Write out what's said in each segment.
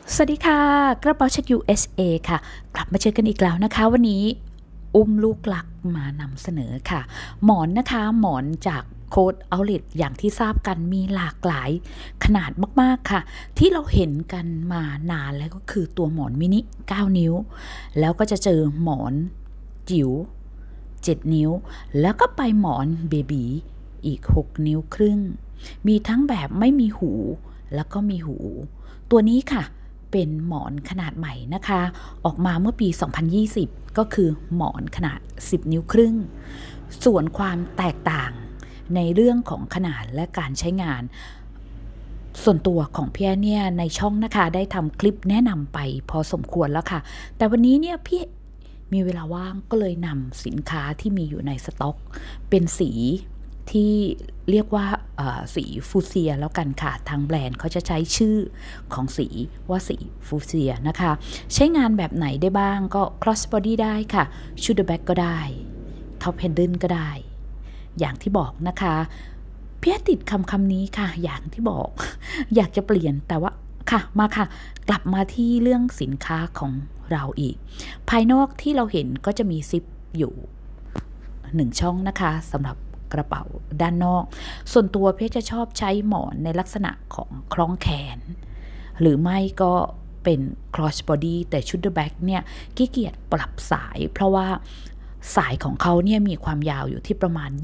สวัสดีค่ะกระเป๋าเช็ค USA ค่ะกลับมาเจอกันอีกแล้วนะคะวันนี้ลูกลักมานำเสนอค่ะหมอนนะคะหมอนจากโค้ดเอาเล t อย่างที่ทราบกันมีหลากหลายขนาดมากๆค่ะที่เราเห็นกันมานานแล้วก็คือตัวหมอนมินิ9นิ้วแล้วก็จะเจอหมอนจิ๋ว7นิ้วแล้วก็ไปหมอนเบบีอีก6นิ้วครึ่งมีทั้งแบบไม่มีหูแล้วก็มีหูตัวนี้ค่ะเป็นหมอนขนาดใหม่นะคะออกมาเมื่อปี 2020 ก็คือหมอนขนาด10นิ้วครึ่งส่วนความแตกต่างในเรื่องของขนาดและการใช้งานส่วนตัวของพี่เนี่ยในช่องนะคะได้ทำคลิปแนะนำไปพอสมควรแล้วค่ะแต่วันนี้เนี่ยพี่มีเวลาว่างก็เลยนำสินค้าที่มีอยู่ในสต็อกเป็นสีที่เรียกว่าสีฟูเซียแล้วกันค่ะทางแบรนด์เขาจะใช้ชื่อของสีว่าสีฟูเซียนะคะใช้งานแบบไหนได้บ้างก็ cross body ได้ค่ะ shoulder bag ก็ได้ top handle ก็ได้อย่างที่บอกนะคะเพียติดคำนี้ค่ะอย่างที่บอก อยากจะเปลี่ยนแต่ว่าค่ะมาค่ะกลับมาที่เรื่องสินค้าของเราอีกภายนอกที่เราเห็นก็จะมีซิปอยู่1ช่องนะคะสำหรับกระเป๋าด้านนอกส่วนตัวเพียจะชอบใช้หมอนในลักษณะของคล้องแขนหรือไม่ก็เป็น cross body แต่ชุด the bag เนี่ยขี้เกียจปรับสายเพราะว่าสายของเขาเนี่ยมีความยาวอยู่ที่ประมาณ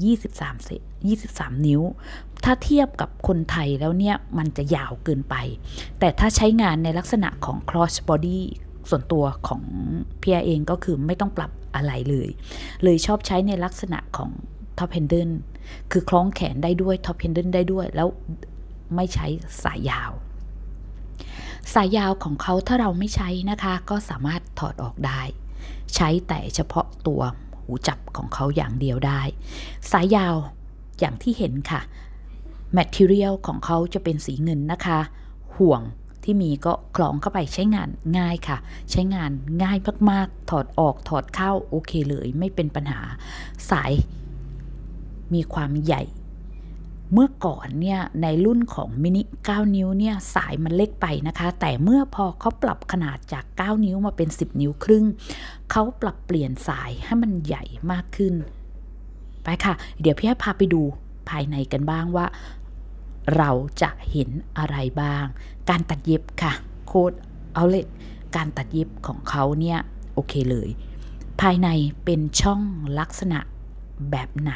23 นิ้วถ้าเทียบกับคนไทยแล้วเนี่ยมันจะยาวเกินไปแต่ถ้าใช้งานในลักษณะของ cross body ส่วนตัวของเพียเองก็คือไม่ต้องปรับอะไรเลยชอบใช้ในลักษณะของท็อปแฮนเดิลคือคล้องแขนได้ด้วยท็อปแฮนเดิลได้ด้วยแล้วไม่ใช้สายยาวของเขาถ้าเราไม่ใช้นะคะก็สามารถถอดออกได้ใช้แต่เฉพาะตัวหูจับของเขาอย่างเดียวได้สายยาวอย่างที่เห็นค่ะ material ของเขาจะเป็นสีเงินนะคะห่วงที่มีก็คล้องเข้าไปใช้งานง่ายค่ะใช้งานง่ายมากๆถอดออกถอดเข้าโอเคเลยไม่เป็นปัญหาสายมีความใหญ่เมื่อก่อนเนี่ยในรุ่นของมินิ9นิ้วเนี่ยสายมันเล็กไปนะคะแต่เมื่อพอเขาปรับขนาดจาก9นิ้วมาเป็น10นิ้วครึ่งเขาปรับเปลี่ยนสายให้มันใหญ่มากขึ้นไปค่ะเดี๋ยวพี่ให้พาไปดูภายในกันบ้างว่าเราจะเห็นอะไรบ้างการตัดเย็บค่ะโค้ดเอาเลการตัดเย็บของเขาเนี่ยโอเคเลยภายในเป็นช่องลักษณะแบบไหน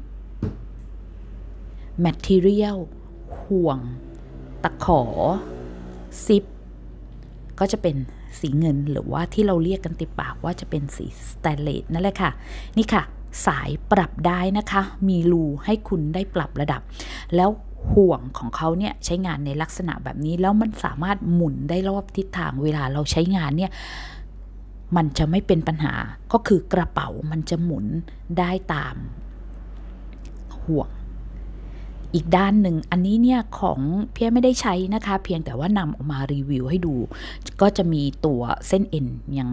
material ห่วงตะขอซิปก็จะเป็นสีเงินหรือว่าที่เราเรียกกันติดปากว่าจะเป็นสีสแตนเลสนั่นแหละค่ะนี่ค่ะสายปรับได้นะคะมีรูให้คุณได้ปรับระดับแล้วห่วงของเขาเนี่ยใช้งานในลักษณะแบบนี้แล้วมันสามารถหมุนได้รอบทิศทางเวลาเราใช้งานเนี่ยมันจะไม่เป็นปัญหาก็คือกระเป๋ามันจะหมุนได้ตามห่วงอีกด้านหนึ่งอันนี้เนี่ยของเพียไม่ได้ใช้นะคะเพียงแต่ว่านำออกมารีวิวให้ดูก็จะมีตัวเส้นเอ็นยัง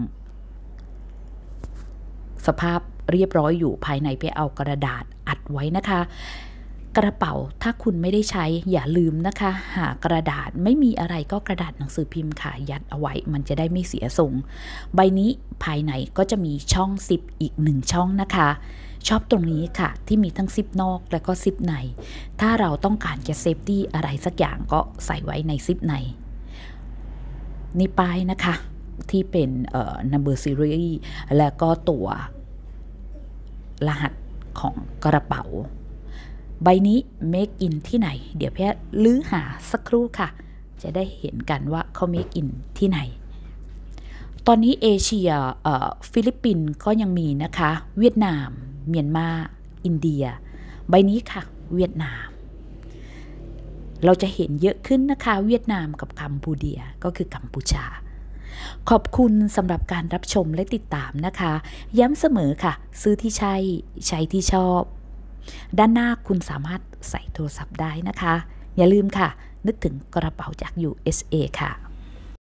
สภาพเรียบร้อยอยู่ภายในเพียเอากระดาษอัดไว้นะคะกระเป๋าถ้าคุณไม่ได้ใช้อย่าลืมนะคะหากระดาษไม่มีอะไรก็กระดาษหนังสือพิมพ์ค่ะยัดเอาไว้มันจะได้ไม่เสียทรงใบนี้ภายในก็จะมีช่องซิปอีก1ช่องนะคะชอบตรงนี้ค่ะที่มีทั้งซิปนอกและก็ซิปในถ้าเราต้องการจะเซฟตี้อะไรสักอย่างก็ใส่ไว้ในซิปในนี่ป้ายนะคะที่เป็นnumber series แล้วก็ตัวรหัสของกระเป๋าใบนี้ make in ที่ไหนเดี๋ยวพี่ลื้อหาสักครู่ค่ะจะได้เห็นกันว่าเขา make in ที่ไหนตอนนี้เอเชียฟิลิปปินส์ก็ยังมีนะคะเวียดนามเมียนมาอินเดียใบนี้ค่ะเวียดนามเราจะเห็นเยอะขึ้นนะคะเวียดนามกับกัมพูเดียก็คือกัมพูชาขอบคุณสำหรับการรับชมและติดตามนะคะย้ำเสมอค่ะซื้อที่ใช้ที่ชอบด้านหน้าคุณสามารถใส่โทรศัพท์ได้นะคะอย่าลืมค่ะนึกถึงกระเป๋าจาก USA ค่ะ